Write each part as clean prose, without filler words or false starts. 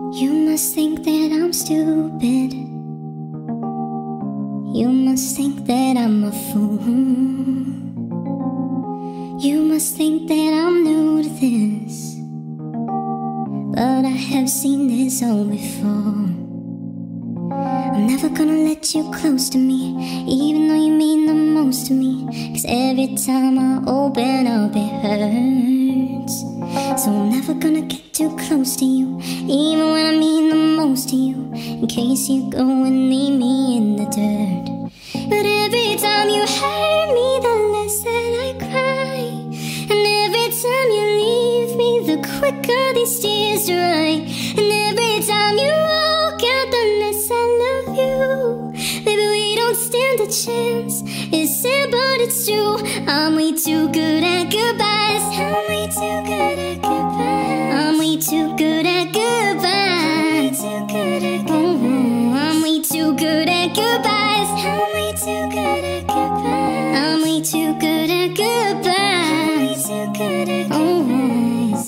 You must think that I'm stupid. You must think that I'm a fool. You must think that I'm new to this, but I have seen this all before. I'm never gonna let you close to me, even though you mean the most to me. 'Cause every time I open up it hurts. So I'm never gonna get too close to you, even when I mean the most to you, in case you go and leave me in the dirt. But every time you hurt me, the less that I cry. And every time you leave me, the quicker these tears dry. And every time you walk out, the less I love you. Baby, we don't stand a chance. It's sad, but it's true. I'm way too good at goodbyes. I'm way too good at goodbyes. I'm way too good at goodbyes. I'm way too good at goodbyes. I'm way too good at goodbyes. I'm way too good at goodbyes. I'm way too good at goodbyes.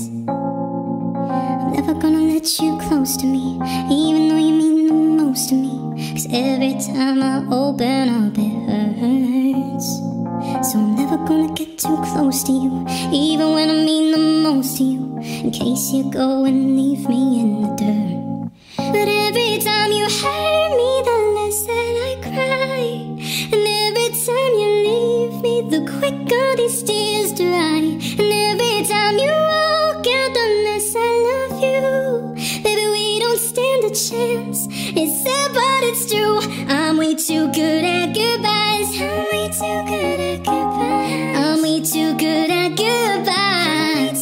I'm never gonna let you close to me, even though you mean the most to me. 'Cause every time I open up it hurts. So I'm never gonna get too close to you, even when I mean the most to you, in case you go and leave me in the dirt. But every time you hurt me, the less that I cry. And every time you leave me, the quicker these tears dry. And every time you walk out, the less I love you. Baby, we don't stand a chance. It's sad, but it's true. I'm way too good at goodbyes. I'm way too good at goodbyes. I'm way too good at goodbyes.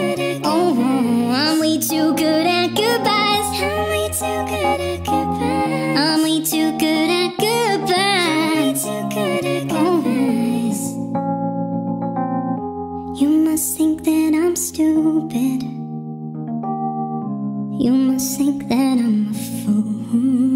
I'm way too good at goodbyes. I'm way too good at goodbyes. I'm way too good at goodbyes. You must think that I'm stupid. You must think that I'm a fool.